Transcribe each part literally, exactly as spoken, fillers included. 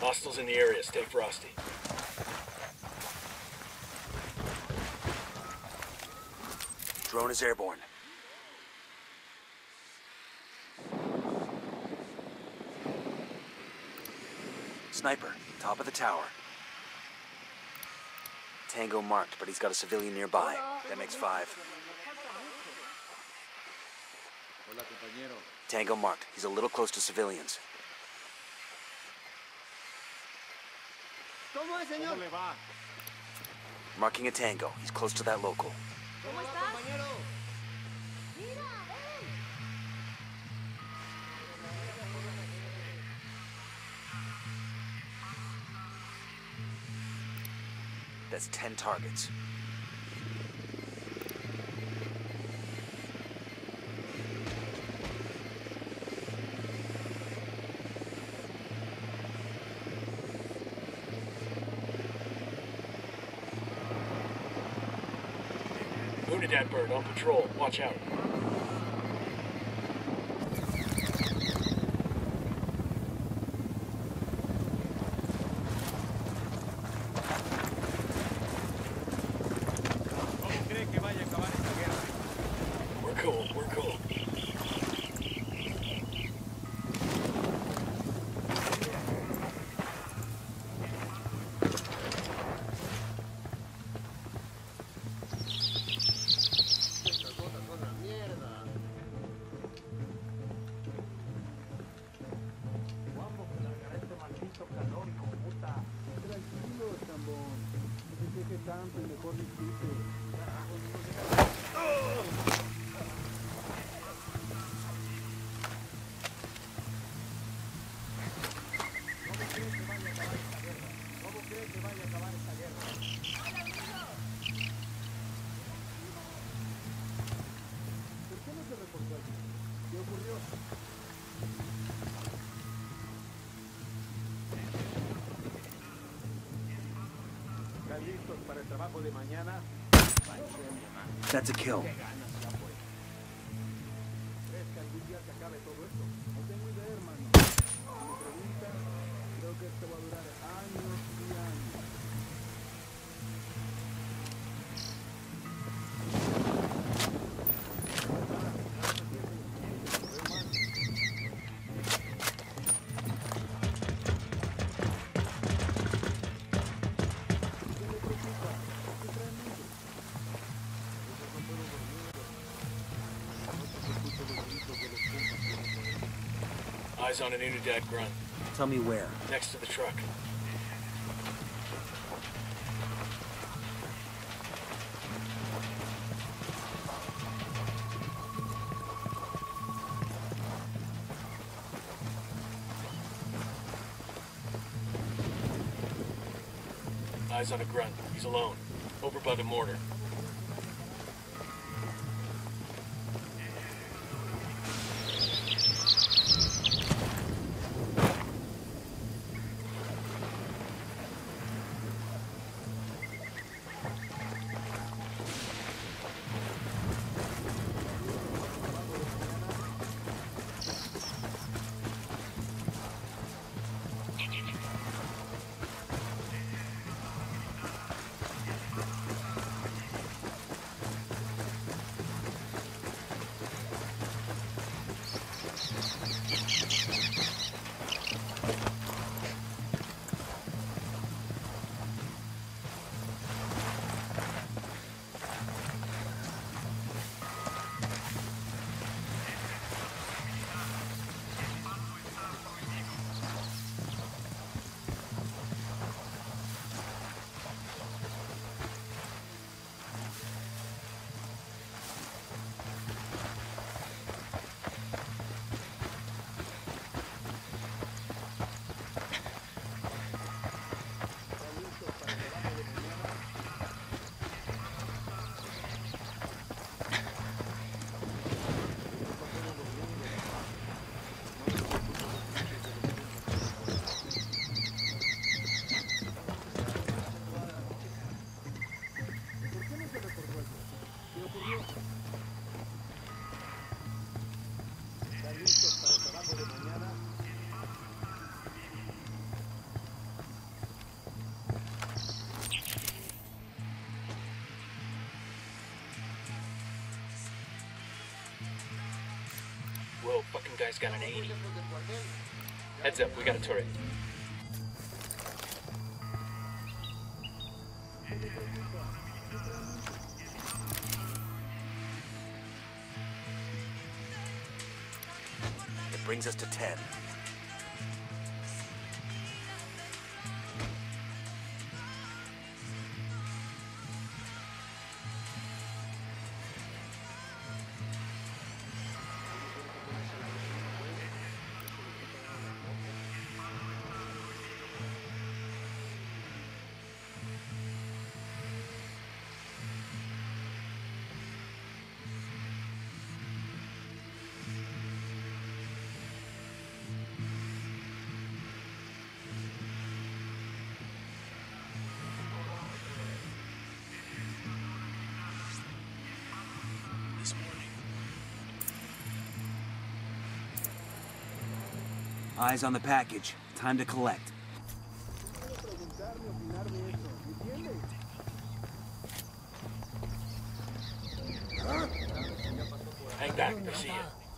Hostiles in the area. Stay frosty. Drone is airborne. Sniper, top of the tower. Tango marked, but he's got a civilian nearby. That makes five. Tango marked. He's a little close to civilians. Marking a Tango. He's close to that local. That's ten targets. Unidad bird on patrol. Watch out. We're cool, we're cool. That's a kill. Eyes on an Unidad grunt. Tell me where. Next to the truck. Eyes on a grunt. He's alone. Over by the mortar. Whoa, fucking guy's got an eighty. Heads up, we got a turret. It brings us to ten. Eyes on the package. Time to collect. Hang back, I see you.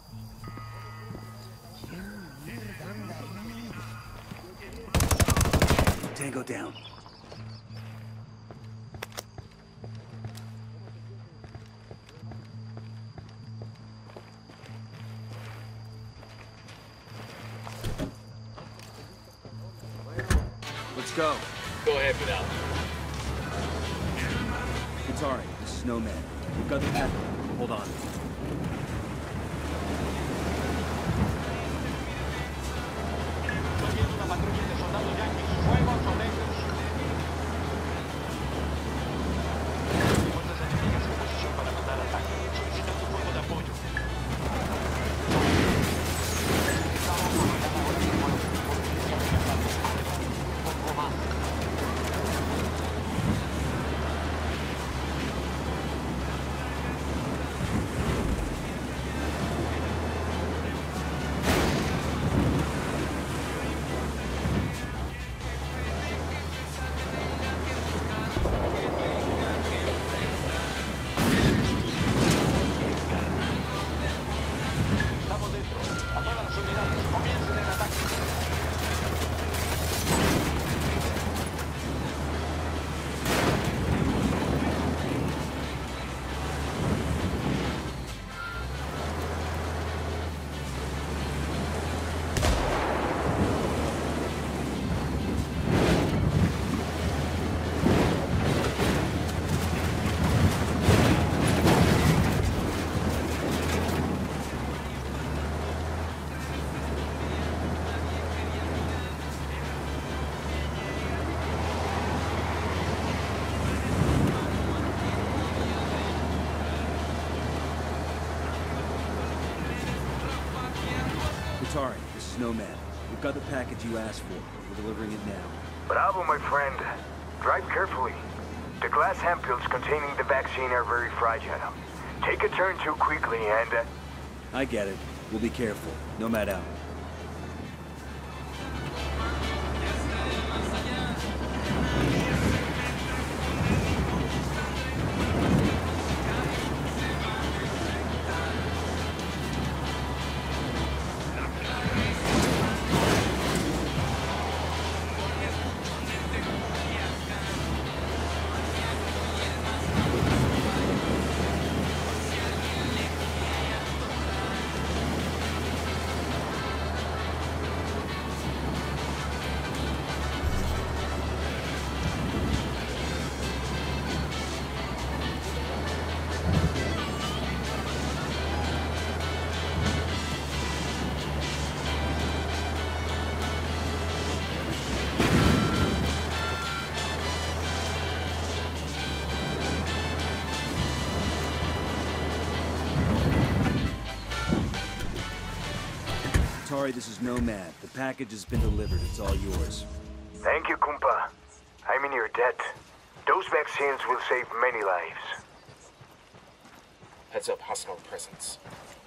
Tango down. Let's go. Go ahead without. Atari, this is Nomad. We've got the path. Hold on. Atari, this is Nomad. We've got the package you asked for. We're delivering it now. Bravo, my friend. Drive carefully. The glass ampoules containing the vaccine are very fragile. Take a turn too quickly and... Uh... I get it. We'll be careful. Nomad out. Atari, this is Nomad. The package has been delivered. It's all yours. Thank you, Kumpa. I'm in your debt. Those vaccines will save many lives. Heads up, hostile presence.